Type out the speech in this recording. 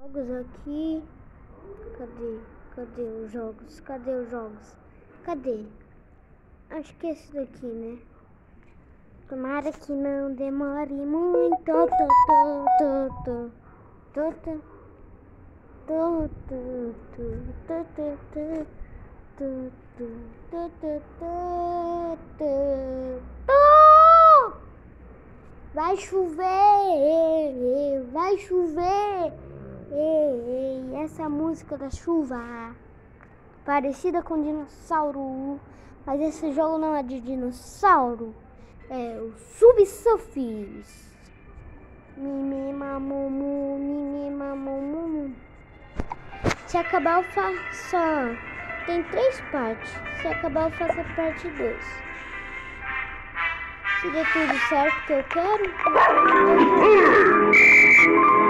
Jogos aqui. Cadê os jogos? Cadê os jogos? Cadê? Acho que é esse daqui, né? Tomara que não demore muito. Vai chover, vai chover. Essa música da chuva, parecida com dinossauro, mas esse jogo não é de dinossauro, é o Subsurf. Mimemamumu, mimemamumu. Se acabar eu faço, tem 3 partes. Se acabar eu faço a parte 2. Se der tudo certo que eu quero.